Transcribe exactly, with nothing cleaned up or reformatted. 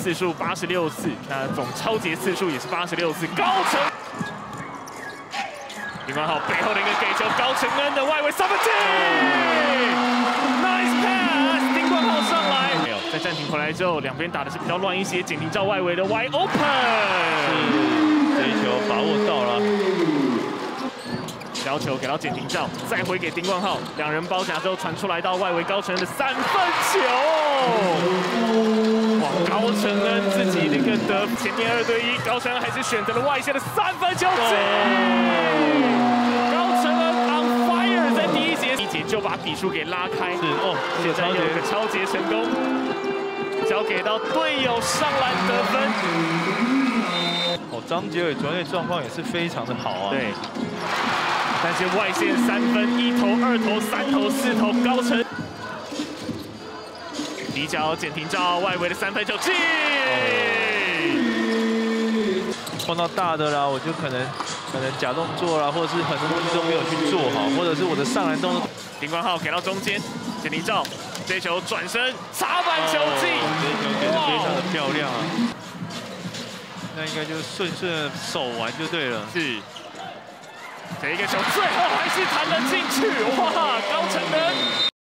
次数八十六次，那总抄截次数也是八十六次。高承，丁冠浩背后的一个给球，高承恩的外围三分进 ，nice pass， 丁冠浩上来。没有，在暂停回来之后，两边打的是比较乱一些。简廷照外围的 wide open， 是这一球把握到了。 小球给到简廷照，再回给丁冠浩，两人包夹之后传出来到外围高承恩的三分球，哇！高承恩自己那个得前面二对一，高承恩还是选择了外线的三分球进，高承恩 on fire， 在第一节第一节就把比数给拉开， 是哦， 现在有一个抄截成功，交给到队友上篮得分。 哦，张杰伟昨天的状况也是非常的好啊， 对。 但是外线三分，一投、二投、三投、四投，高承底角简廷照外围的三分球进。 碰到大的啦，我就可能可能假动作啦，或者是很多东西都没有去做好，或者是我的上篮动作。 丁冠浩给到中间，简廷照这球转身插板球进， 这一球给的非常的漂亮啊。那应该就是顺顺的守完就对了。 是。 这一个球最后还是弹了进去，哇！高承恩。